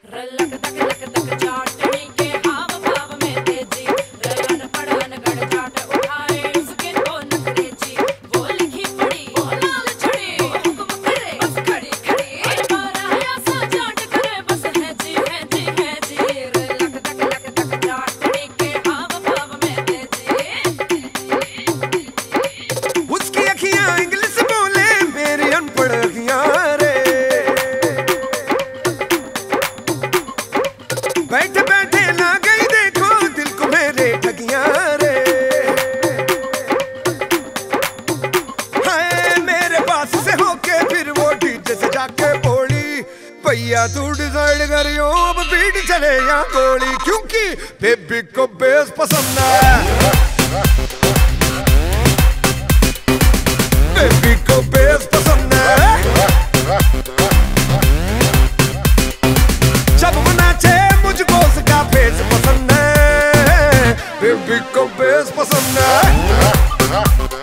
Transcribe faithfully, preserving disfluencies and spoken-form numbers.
बैठे बैठे ना गई देखो दिल को मेरे ठगियां रे। हाय मेरे पास से होके फिर वो डीजे से जाके बोली, भैया तू डिसाइड करियो अब बीट चले या गोली, क्योंकि बेबी को बेस पसंद है, बेबी को बेस पसंद है। जब वो नाचे मुझको उसका फेस पसंद है, बेबी को बेस पसंद है।